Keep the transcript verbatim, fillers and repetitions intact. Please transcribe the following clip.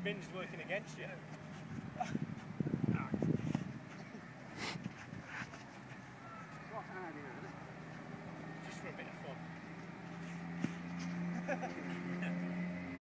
wind's working against you. Just for a bit of fun.